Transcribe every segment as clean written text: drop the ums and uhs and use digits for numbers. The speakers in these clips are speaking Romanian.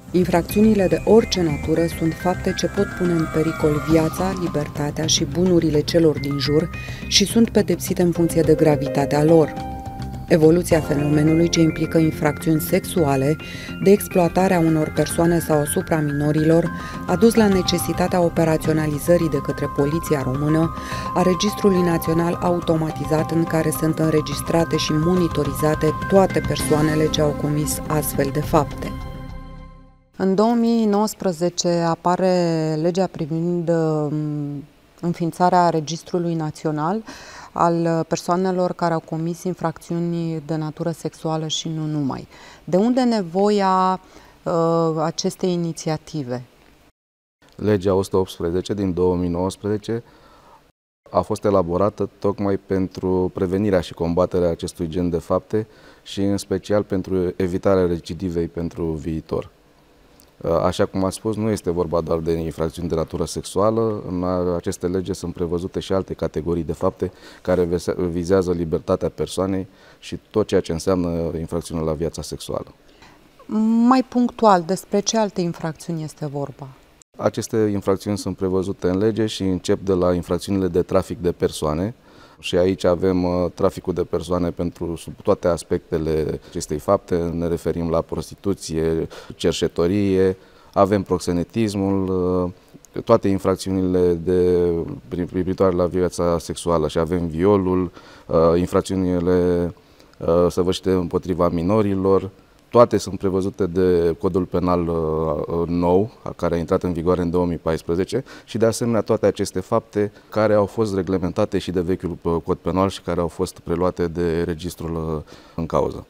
Infracțiunile de orice natură sunt fapte ce pot pune în pericol viața, libertatea și bunurile celor din jur și sunt pedepsite în funcție de gravitatea lor. Evoluția fenomenului ce implică infracțiuni sexuale, de exploatarea unor persoane sau asupra minorilor, a dus la necesitatea operaționalizării de către Poliția Română a Registrului Național Automatizat în care sunt înregistrate și monitorizate toate persoanele ce au comis astfel de fapte. În 2019 apare legea privind înființarea Registrului Național al persoanelor care au comis infracțiuni de natură sexuală și nu numai. De unde nevoia acestei inițiative? Legea 118 din 2019 a fost elaborată tocmai pentru prevenirea și combaterea acestui gen de fapte și în special pentru evitarea recidivei pentru viitor. Așa cum ați spus, nu este vorba doar de infracțiuni de natură sexuală. În aceste legi sunt prevăzute și alte categorii de fapte care vizează libertatea persoanei și tot ceea ce înseamnă infracțiunea la viața sexuală. Mai punctual, despre ce alte infracțiuni este vorba? Aceste infracțiuni sunt prevăzute în lege și încep de la infracțiunile de trafic de persoane. Și aici avem traficul de persoane sub toate aspectele acestei fapte. Ne referim la prostituție, cerșetorie, avem proxenetismul, toate infracțiunile privitoare la viața sexuală și avem violul, infracțiunile săvârșite împotriva minorilor. Toate sunt prevăzute de Codul Penal nou, care a intrat în vigoare în 2014 și de asemenea toate aceste fapte care au fost reglementate și de vechiul Cod Penal și care au fost preluate de registrul în cauză.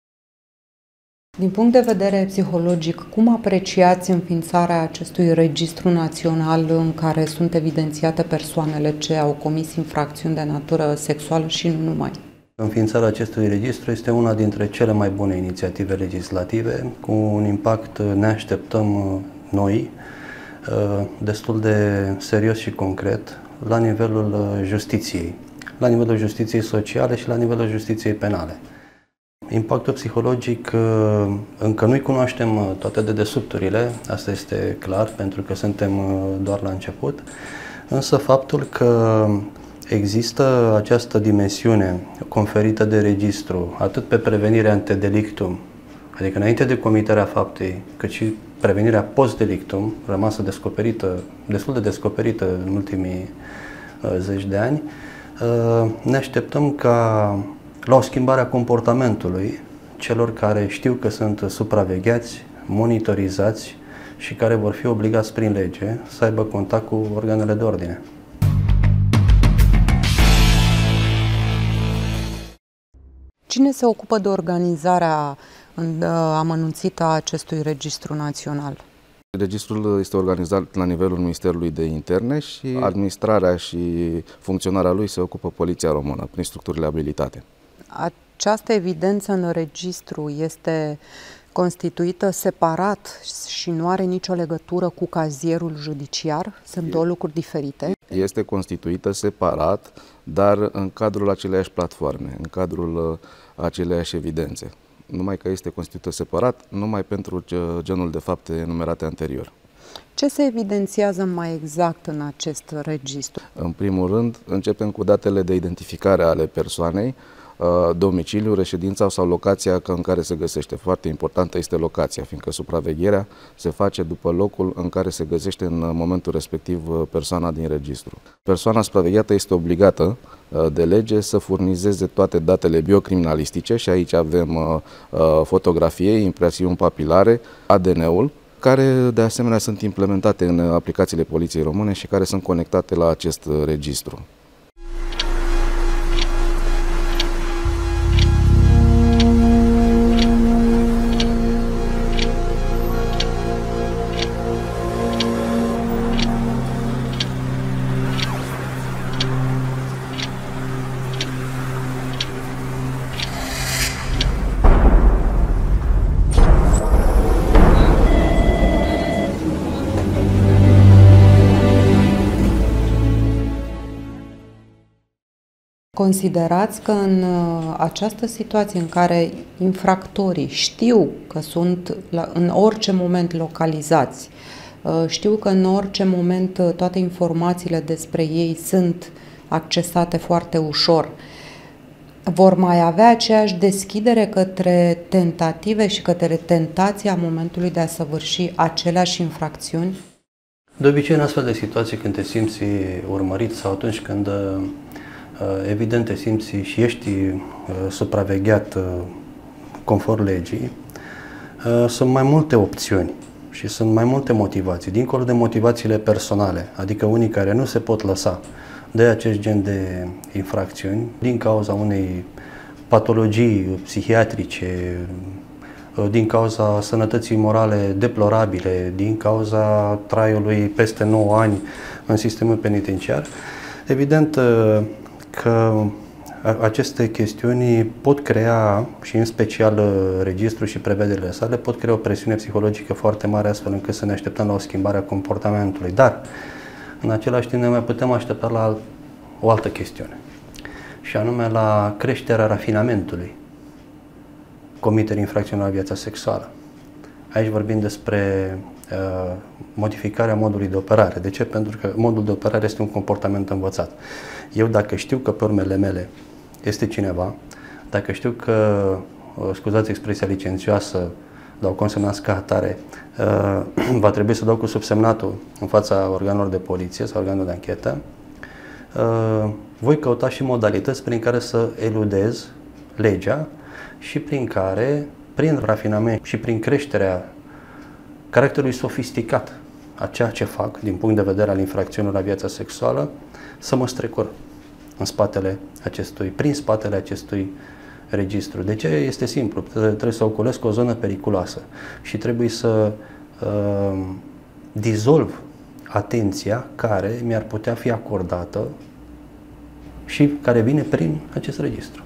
Din punct de vedere psihologic, cum apreciați înființarea acestui registru național în care sunt evidențiate persoanele ce au comis infracțiuni de natură sexuală și nu numai? Înființarea acestui registru este una dintre cele mai bune inițiative legislative, cu un impact, ne așteptăm noi, destul de serios și concret, la nivelul justiției sociale și la nivelul justiției penale. Impactul psihologic, încă nu-i cunoaștem toate dedesubturile, asta este clar, pentru că suntem doar la început, însă faptul că există această dimensiune conferită de registru, atât pe prevenirea antedelictum, adică înainte de comiterea faptei, cât și prevenirea post-delictum, rămasă destul de descoperită în ultimii zeci de ani, ne așteptăm la o schimbare a comportamentului celor care știu că sunt supravegheați, monitorizați și care vor fi obligați prin lege să aibă contact cu organele de ordine. Cine se ocupă de organizarea amănunțită a acestui registru național? Registrul este organizat la nivelul Ministerului de Interne și administrarea și funcționarea lui se ocupă Poliția Română, prin structurile abilitate. Această evidență în registru este constituită separat și nu are nicio legătură cu cazierul judiciar? Sunt două lucruri diferite? Este constituită separat, dar în cadrul aceleiași platforme, în cadrul aceleiași evidențe. Numai că este constituită separat, numai pentru genul de fapte enumerate anterior. Ce se evidențiază mai exact în acest registru? În primul rând, începem cu datele de identificare ale persoanei, domiciliul, reședința sau locația în care se găsește. Foarte importantă este locația, fiindcă supravegherea se face după locul în care se găsește în momentul respectiv persoana din registru. Persoana supravegheată este obligată de lege să furnizeze toate datele biocriminalistice și aici avem fotografie, impresiuni papilare, ADN-ul, care de asemenea sunt implementate în aplicațiile Poliției Române și care sunt conectate la acest registru. Considerați că în această situație în care infractorii știu că sunt în orice moment localizați, știu că în orice moment toate informațiile despre ei sunt accesate foarte ușor, vor mai avea aceeași deschidere către tentative și către tentația momentului de a săvârși aceleași infracțiuni? De obicei, în astfel de situații, când te simți urmărit sau atunci când evident te simți și ești supravegheat conform legii, sunt mai multe opțiuni și sunt mai multe motivații, dincolo de motivațiile personale, adică unii care nu se pot lăsa de acest gen de infracțiuni din cauza unei patologii psihiatrice, din cauza sănătății morale deplorabile, din cauza traiului peste 9 ani în sistemul penitenciar. Evident că aceste chestiuni pot crea, și în special registrul și prevederile sale, pot crea o presiune psihologică foarte mare, astfel încât să ne așteptăm la o schimbare a comportamentului. Dar, în același timp, ne mai putem aștepta la o altă chestiune, și anume la creșterea rafinamentului comiterii infracțiuni la viața sexuală. Aici vorbim despre modificarea modului de operare. De ce? Pentru că modul de operare este un comportament învățat. Eu, dacă știu că pe urmele mele este cineva, dacă știu că, scuzați expresia licențioasă, dau consemnați ca atare, va trebui să dau cu subsemnatul în fața organelor de poliție sau organelor de anchetă, voi căuta și modalități prin care să eludez legea și prin care, prin rafinament și prin creșterea caracterului sofisticat a ceea ce fac din punct de vedere al infracțiunilor la viața sexuală, să mă strecur prin spatele acestui registru. De ce? Este simplu. Trebuie să ocolesc o zonă periculoasă și trebuie să dizolv atenția care mi-ar putea fi acordată și care vine prin acest registru.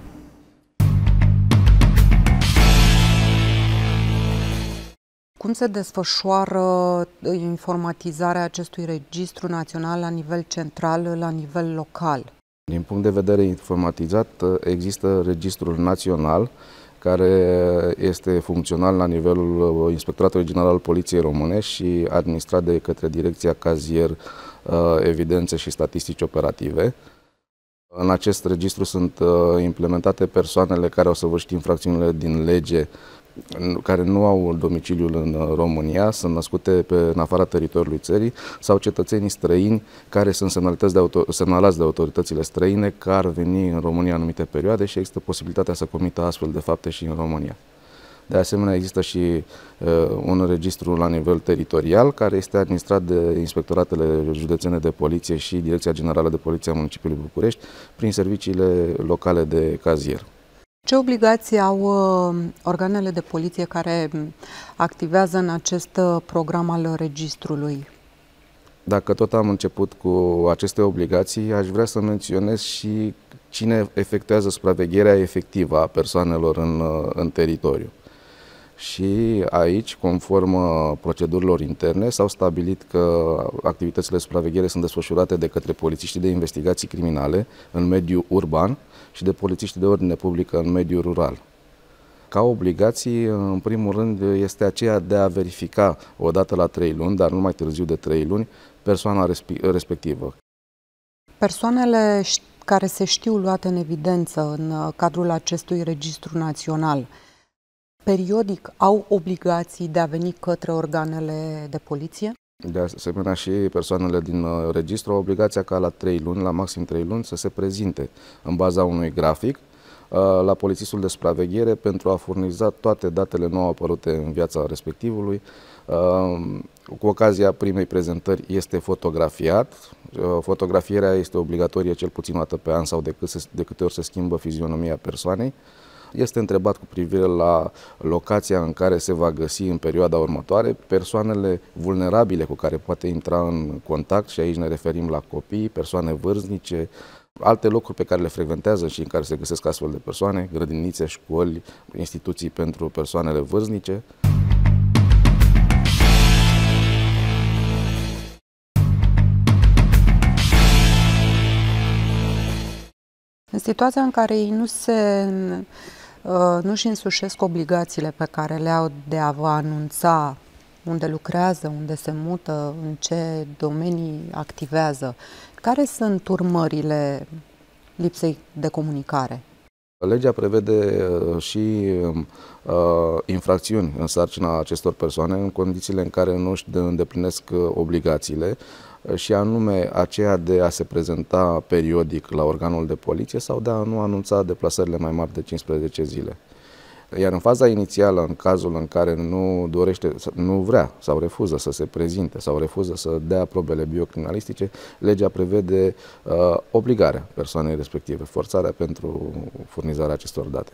Cum se desfășoară informatizarea acestui registru național la nivel central, la nivel local? Din punct de vedere informatizat, există registrul național, care este funcțional la nivelul Inspectoratului General al Poliției Române și administrat de către Direcția Cazier, Evidențe și Statistici Operative. În acest registru sunt implementate persoanele care au săvârșit infracțiunile din lege, care nu au domiciliul în România, sunt născute în afara teritoriului țării, sau cetățenii străini care sunt semnalați de autoritățile străine, care ar veni în România în anumite perioade și există posibilitatea să comită astfel de fapte și în România. De asemenea, există și un registru la nivel teritorial, care este administrat de Inspectoratele Județene de Poliție și Direcția Generală de Poliție a Municipiului București, prin serviciile locale de cazier. Ce obligații au organele de poliție care activează în acest program al registrului? Dacă tot am început cu aceste obligații, aș vrea să menționez și cine efectuează supravegherea efectivă a persoanelor în teritoriu. Și aici, conform procedurilor interne, s-au stabilit că activitățile de supraveghere sunt desfășurate de către polițiștii de investigații criminale în mediul urban și de polițiștii de ordine publică în mediul rural. Ca obligații, în primul rând, este aceea de a verifica odată la 3 luni, dar nu mai târziu de 3 luni, persoana respectivă. Persoanele care se știu luate în evidență în cadrul acestui registru național, periodic au obligații de a veni către organele de poliție? De asemenea, și persoanele din registru au obligația ca la 3 luni, la maxim 3 luni, să se prezinte în baza unui grafic la polițistul de supraveghere pentru a furniza toate datele nou apărute în viața respectivului. Cu ocazia primei prezentări este fotografiat. Fotografierea este obligatorie cel puțin o dată pe an sau de câte ori se schimbă fizionomia persoanei. Este întrebat cu privire la locația în care se va găsi în perioada următoare persoanele vulnerabile cu care poate intra în contact, și aici ne referim la copii, persoane vârstnice, alte locuri pe care le frecventează și în care se găsesc astfel de persoane, grădinițe, școli, instituții pentru persoanele vârstnice. În situația în care ei nu-și însușesc obligațiile pe care le au de a vă anunța unde lucrează, unde se mută, în ce domenii activează, care sunt urmările lipsei de comunicare? Legea prevede și infracțiuni în sarcina acestor persoane în condițiile în care nu își îndeplinesc obligațiile, și anume aceea de a se prezenta periodic la organul de poliție sau de a nu anunța deplasările mai mari de 15 zile. Iar în faza inițială, în cazul în care nu vrea sau refuză să se prezinte sau refuză să dea probele biocriminalistice, legea prevede obligarea persoanei respective, forțarea pentru furnizarea acestor date.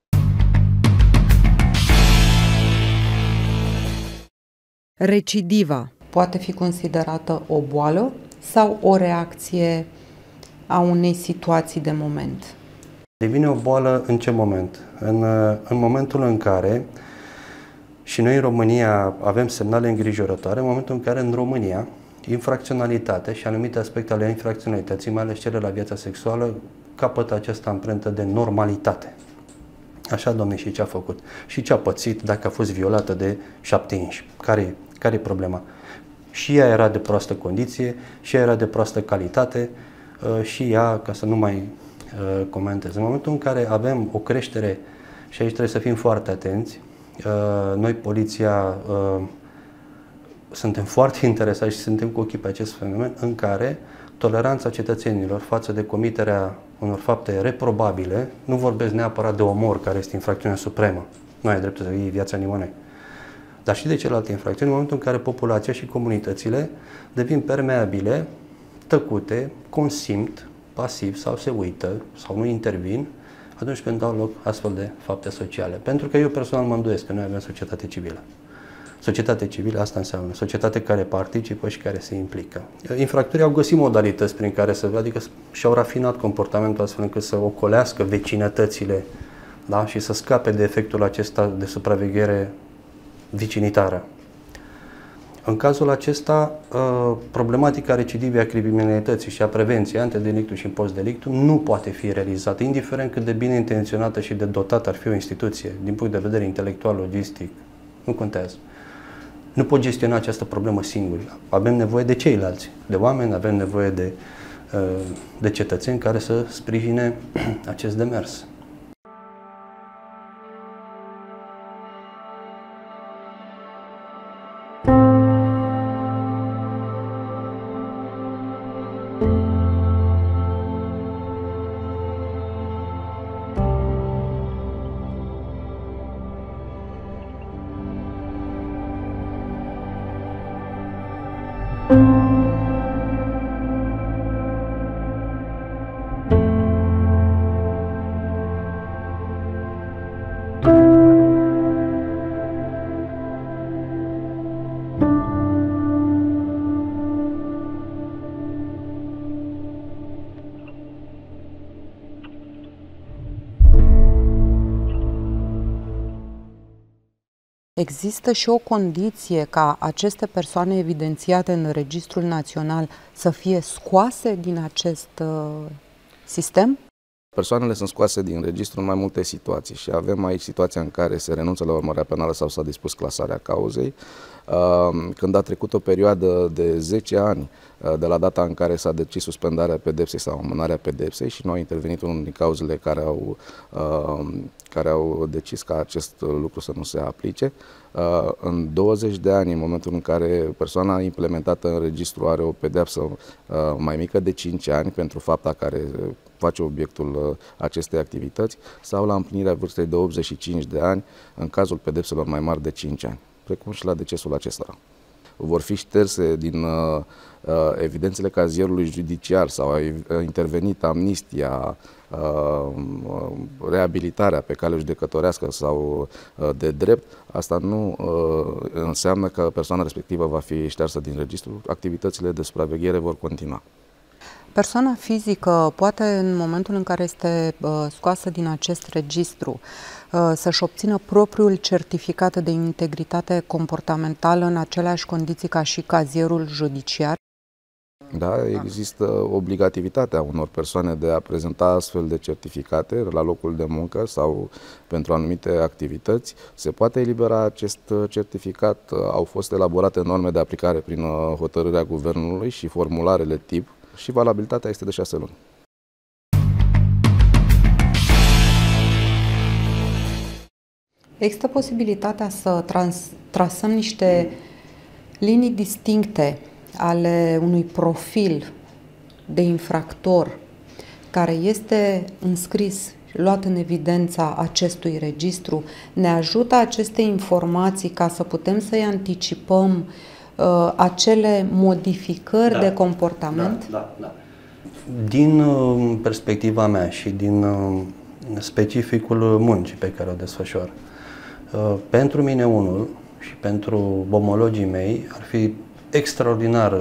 Recidiva poate fi considerată o boală sau o reacție a unei situații de moment? Devine o boală în ce moment? În momentul în care, și noi în România avem semnale îngrijorătoare, în momentul în care în România infracționalitate și anumite aspecte ale infracționalității, mai ales cele la viața sexuală, capătă această amprentă de normalitate. Așa, Doamne, și ce a făcut? Și ce a pățit dacă a fost violată de 7 inși? Care e problema? Și ea era de proastă condiție, și ea era de proastă calitate, și ea, ca să nu mai comentez. În momentul în care avem o creștere, și aici trebuie să fim foarte atenți, noi, poliția, suntem foarte interesați și suntem cu ochii pe acest fenomen în care toleranța cetățenilor față de comiterea unor fapte reprobabile, nu vorbesc neapărat de omor, care este infracțiunea supremă, nu ai dreptul să iei viața nimănui, dar și de celelalte infracțiuni, în momentul în care populația și comunitățile devin permeabile, tăcute, consimt, pasiv sau se uită sau nu intervin atunci când dau loc astfel de fapte sociale. Pentru că eu personal mă îndoiesc că noi avem societate civilă. Societate civilă, asta înseamnă societate care participă și care se implică. Infractorii au găsit modalități prin care adică și-au rafinat comportamentul astfel încât să ocolească vecinătățile, da? Și să scape de efectul acesta de supraveghere vicinitară. În cazul acesta, problematica recidivei a criminalității și a prevenției antedelictul și postdelictul nu poate fi realizată, indiferent cât de bine intenționată și de dotată ar fi o instituție, din punct de vedere intelectual, logistic, nu contează. Nu pot gestiona această problemă singuri. Avem nevoie de ceilalți, de oameni, avem nevoie de cetățeni care să sprijine acest demers. Există și o condiție ca aceste persoane evidențiate în Registrul Național să fie scoase din acest sistem? Persoanele sunt scoase din registru în mai multe situații și avem aici situația în care se renunță la urmărirea penală sau s-a dispus clasarea cauzei, când a trecut o perioadă de 10 ani de la data în care s-a decis suspendarea pedepsei sau amânarea pedepsei și nu a intervenit unul din cauzele care au decis ca acest lucru să nu se aplice. În 20 de ani, în momentul în care persoana implementată în registru are o pedeapsă mai mică de 5 ani pentru fapta care face obiectul acestei activități, sau la împlinirea vârstei de 85 de ani în cazul pedepselor mai mari de 5 ani, precum și la decesul acestora. Vor fi șterse din evidențele cazierului judiciar sau a intervenit amnistia, reabilitarea pe cale judecătorească sau de drept, asta nu înseamnă că persoana respectivă va fi ștearsă din registru, activitățile de supraveghere vor continua. Persoana fizică poate, în momentul în care este scoasă din acest registru, să-și obțină propriul certificat de integritate comportamentală în aceleași condiții ca și cazierul judiciar? Da, există obligativitatea unor persoane de a prezenta astfel de certificate la locul de muncă sau pentru anumite activități. Se poate elibera acest certificat. Au fost elaborate norme de aplicare prin hotărârea Guvernului și formularele tip și valabilitatea este de 6 luni. Există posibilitatea să trasăm niște linii distincte ale unui profil de infractor care este înscris, luat în evidența acestui registru? Ne ajută aceste informații ca să putem să-i anticipăm acele modificări de comportament? Da. Din perspectiva mea și din specificul muncii pe care o desfășor, pentru mine unul și pentru omologii mei ar fi extraordinar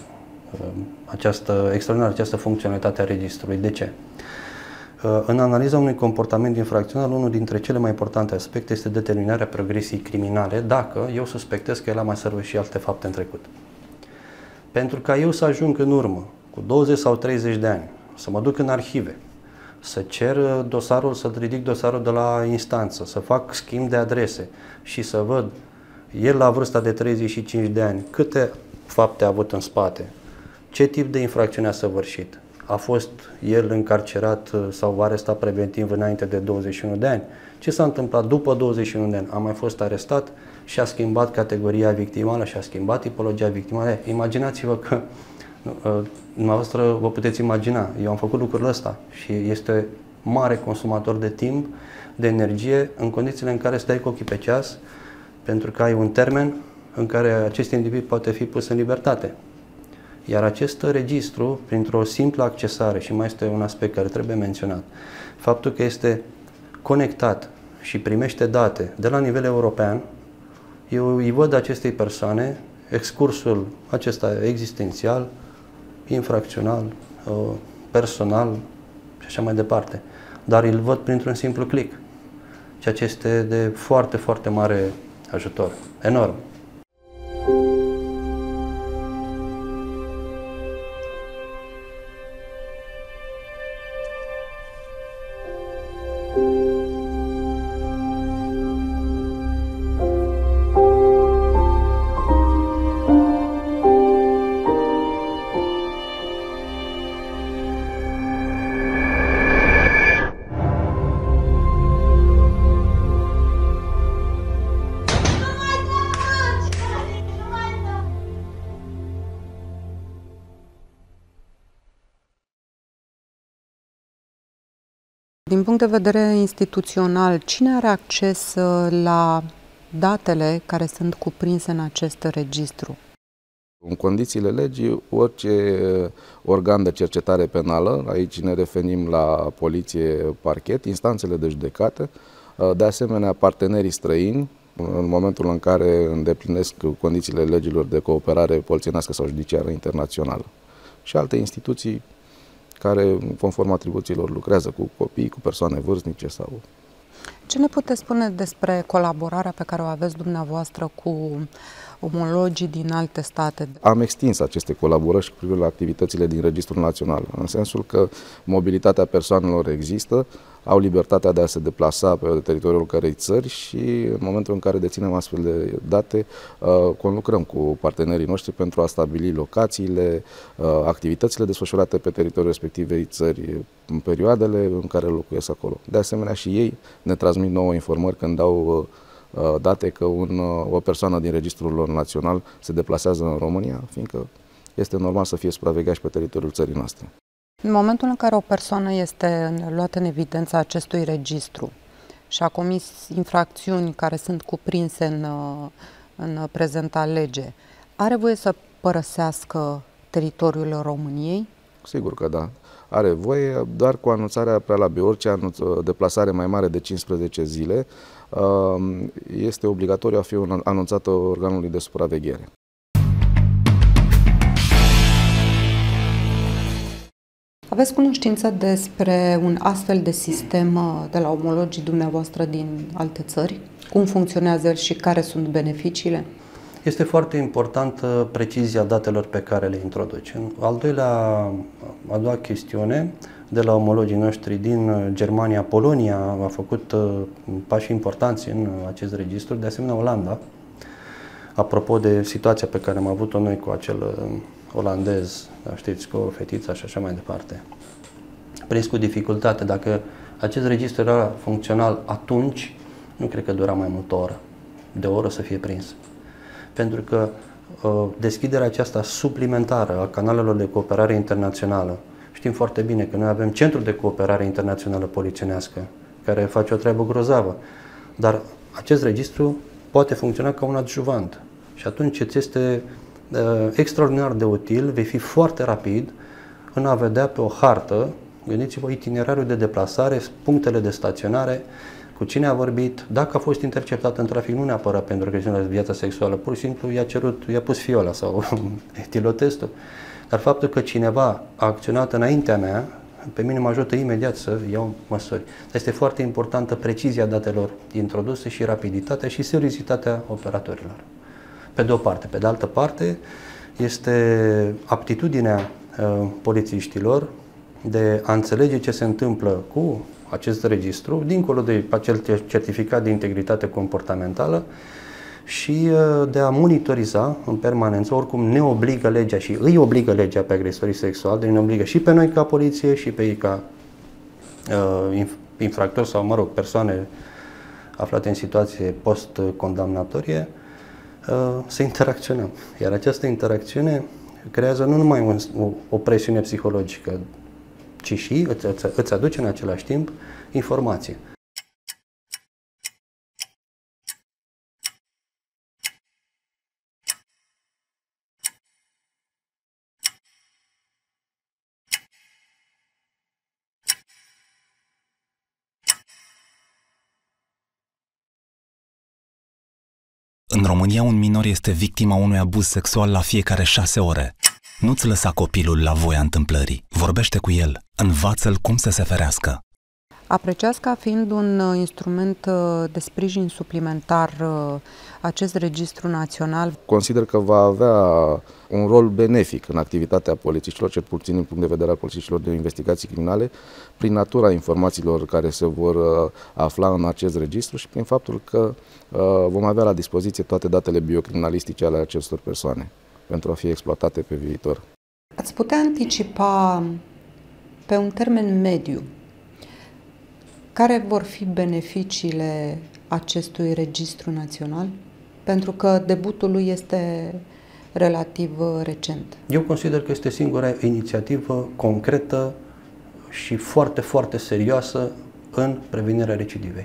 această funcționalitate a registrului. De ce? În analiza unui comportament infracțional, unul dintre cele mai importante aspecte este determinarea progresiei criminale, dacă eu suspectez că el a mai săvârșit alte fapte în trecut. Pentru ca eu să ajung în urmă, cu 20 sau 30 de ani, să mă duc în arhive, să cer dosarul, să ridic dosarul de la instanță, să fac schimb de adrese și să văd el la vârsta de 35 de ani câte fapte a avut în spate, ce tip de infracțiune a săvârșit, a fost el încarcerat sau arestat preventiv înainte de 21 de ani, ce s-a întâmplat după 21 de ani, a mai fost arestat și a schimbat categoria victimală și a schimbat tipologia victimală. Imaginați-vă că dumneavoastră vă puteți imagina, eu am făcut lucrul ăsta și este mare consumator de timp, de energie, în condițiile în care stai cu ochii pe ceas, pentru că ai un termen în care acest individ poate fi pus în libertate. Iar acest registru, printr-o simplă accesare, și mai este un aspect care trebuie menționat, faptul că este conectat și primește date de la nivel european, eu îi văd acestei persoane excursul acesta existențial, infracțional, personal și așa mai departe. Dar îl văd printr-un simplu click, ceea ce este de foarte, foarte mare ajutor. Enorm. Din punct de vedere instituțional, cine are acces la datele care sunt cuprinse în acest registru? În condițiile legii, orice organ de cercetare penală, aici ne referim la poliție, parchet, instanțele de judecată, de asemenea partenerii străini, în momentul în care îndeplinesc condițiile legilor de cooperare polițienească sau judiciară internațională, și alte instituții care, conform atribuțiilor, lucrează cu copii, cu persoane vârstnice sau... Ce ne puteți spune despre colaborarea pe care o aveți dumneavoastră cu omologii din alte state? Am extins aceste colaborări și cu privire la activitățile din Registrul Național, în sensul că mobilitatea persoanelor există, au libertatea de a se deplasa pe teritoriul cărei țări și în momentul în care deținem astfel de date, conlucrăm cu partenerii noștri pentru a stabili locațiile, activitățile desfășurate pe teritoriul respectivei țări, în perioadele în care locuiesc acolo. De asemenea și ei ne transmit nouă informări când au date că o persoană din Registrul lor național se deplasează în România, fiindcă este normal să fie supravegheat și pe teritoriul țării noastre. În momentul în care o persoană este luată în evidența acestui registru și a comis infracțiuni care sunt cuprinse în prezenta lege, are voie să părăsească teritoriul României? Sigur că da. Are voie, doar cu anunțarea prealabilă. Orice deplasare mai mare de 15 zile este obligatoriu a fi anunțată organului de supraveghere. Aveți cunoștință despre un astfel de sistem de la omologii dumneavoastră din alte țări? Cum funcționează el și care sunt beneficiile? Este foarte importantă precizia datelor pe care le introduce. A doua chestiune, de la omologii noștri din Germania, Polonia a făcut pași importanți în acest registru, de asemenea Olanda, apropo de situația pe care am avut-o noi cu acel olandez, știți, cu o fetiță și așa mai departe. Prins cu dificultate. Dacă acest registru era funcțional atunci, nu cred că dura mai mult de o oră să fie prins. Pentru că deschiderea aceasta suplimentară a canalelor de cooperare internațională, știm foarte bine că noi avem Centrul de Cooperare Internațională Polițienească, care face o treabă grozavă, dar acest registru poate funcționa ca un adjuvant și atunci îți este extraordinar de util, vei fi foarte rapid în a vedea pe o hartă, gândiți-vă, itinerariul de deplasare, punctele de staționare, cu cine a vorbit, dacă a fost interceptat în trafic, nu neapărat pentru chestiunea de viața sexuală, pur și simplu i-a pus fiola sau etilotestul. Dar faptul că cineva a acționat înaintea mea, pe mine mă ajută imediat să iau măsuri. Este foarte importantă precizia datelor introduse și rapiditatea și seriozitatea operatorilor. Pe de o parte. Pe de altă parte, este aptitudinea polițiștilor de a înțelege ce se întâmplă cu acest registru, dincolo de acel certificat de integritate comportamentală, și de a monitoriza în permanență, oricum ne obligă legea și îi obligă legea pe agresorii sexuali, deci ne obligă și pe noi ca poliție și pe ei ca infractori sau, mă rog, persoane aflate în situație post-condamnatorie, să interacționăm. Iar această interacțiune creează nu numai o presiune psihologică, ci și îți aduce în același timp informație. În România, un minor este victima unui abuz sexual la fiecare 6 ore. Nu-ți lăsa copilul la voia întâmplării. Vorbește cu el. Învață-l cum să se ferească. Apreciați ca fiind un instrument de sprijin suplimentar acest registru național? Consider că va avea un rol benefic în activitatea polițiștilor, cel puțin din punct de vedere al polițiștilor de investigații criminale, prin natura informațiilor care se vor afla în acest registru și prin faptul că vom avea la dispoziție toate datele biocriminalistice ale acestor persoane pentru a fi exploatate pe viitor. Ați putea anticipa pe un termen mediu care vor fi beneficiile acestui registru național? Pentru că debutul lui este relativ recent. Eu consider că este singura inițiativă concretă și foarte, foarte serioasă în prevenirea recidivei.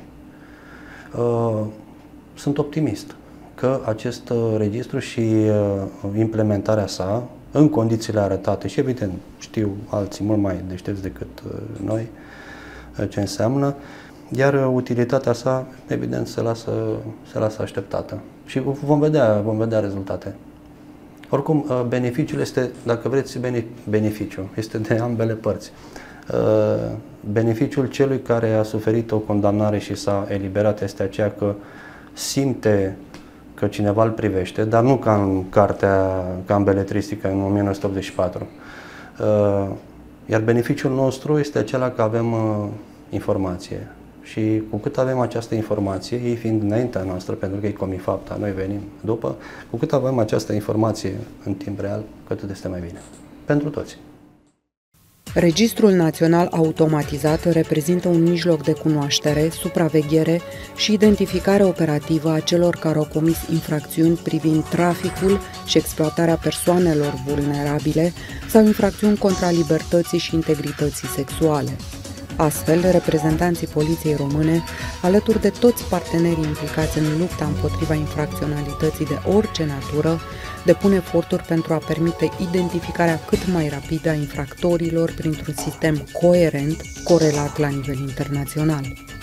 Sunt optimist că acest registru și implementarea sa, în condițiile arătate, și evident știu alții mult mai deștepți decât noi ce înseamnă, iar utilitatea sa, evident, se lasă așteptată. Și vom vedea rezultate. Oricum, beneficiul este, dacă vreți, beneficiu, este de ambele părți. Beneficiul celui care a suferit o condamnare și s-a eliberat este aceea că simte că cineva îl privește, dar nu ca în cartea, ca în beletristică în 1984. Iar beneficiul nostru este acela că avem informație. Și cu cât avem această informație, ei fiind înaintea noastră, pentru că ei comit fapta, noi venim după, cu cât avem această informație în timp real, cu atât este mai bine. Pentru toți. Registrul Național Automatizat reprezintă un mijloc de cunoaștere, supraveghere și identificare operativă a celor care au comis infracțiuni privind traficul și exploatarea persoanelor vulnerabile sau infracțiuni contra libertății și integrității sexuale. Astfel, reprezentanții Poliției Române, alături de toți partenerii implicați în lupta împotriva infracționalității de orice natură, depun eforturi pentru a permite identificarea cât mai rapidă a infractorilor printr-un sistem coerent, corelat la nivel internațional.